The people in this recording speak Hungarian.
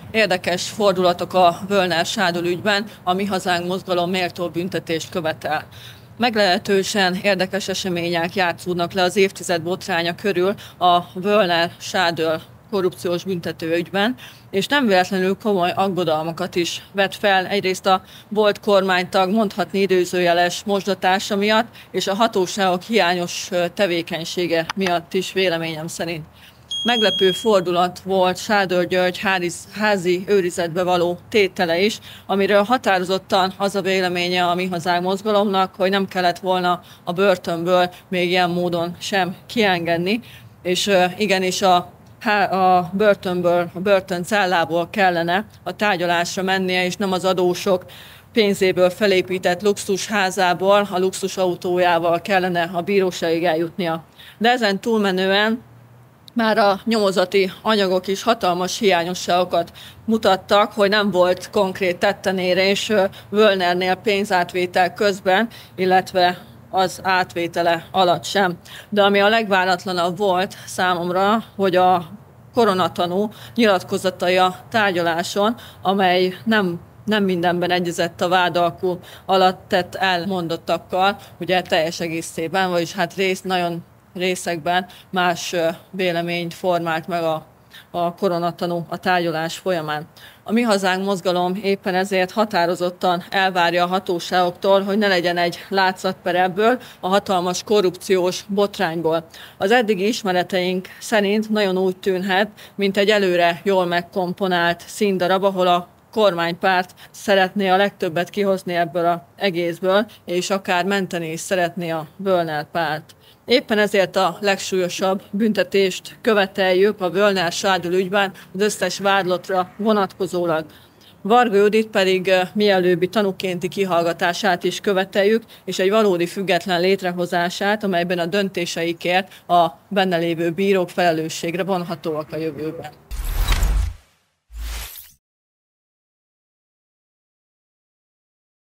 Érdekes fordulatok a Völner Sándor ügyben, a Mi Hazánk mozgalom méltó büntetést követel. Meglehetősen érdekes események játszódnak le az évtized botránya körül a Völner Sándor korrupciós büntetőügyben, és nem véletlenül komoly aggodalmakat is vet fel egyrészt a volt kormánytag mondhatni időzőjeles mosdatása miatt, és a hatóságok hiányos tevékenysége miatt is véleményem szerint. Meglepő fordulat volt Sándor György házi őrizetbe való tétele is, amiről határozottan az a véleménye a Mi Hazánk mozgalomnak, hogy nem kellett volna a börtönből még ilyen módon sem kiengedni, és igenis a börtöncellából kellene a tárgyalásra mennie, és nem az adósok pénzéből felépített luxusházából, a luxusautójával kellene a bíróságig eljutnia. De ezen túlmenően már a nyomozati anyagok is hatalmas hiányosságokat mutattak, hogy nem volt konkrét tettenérés Völnernél pénzátvétel közben, illetve az átvétele alatt sem. De ami a legváratlanabb volt számomra, hogy a koronatanú nyilatkozatai a tárgyaláson, amely nem mindenben egyezett a vádalkú alatt tett elmondottakkal, ugye teljes egészében, vagyis hát nagyon részekben más véleményt formált meg a koronatanú a tárgyalás folyamán. A Mi Hazánk mozgalom éppen ezért határozottan elvárja a hatóságoktól, hogy ne legyen egy látszatper ebből a hatalmas korrupciós botrányból. Az eddigi ismereteink szerint nagyon úgy tűnhet, mint egy előre jól megkomponált színdarab, ahol a kormánypárt szeretné a legtöbbet kihozni ebből az egészből, és akár menteni is szeretné a Völner párt. Éppen ezért a legsúlyosabb büntetést követeljük a Völner Sándor ügyben az összes vádlottra vonatkozólag. Varga Judit pedig mielőbbi tanúkénti kihallgatását is követeljük, és egy valódi független létrehozását, amelyben a döntéseikért a benne lévő bírók felelősségre vonhatóak a jövőben.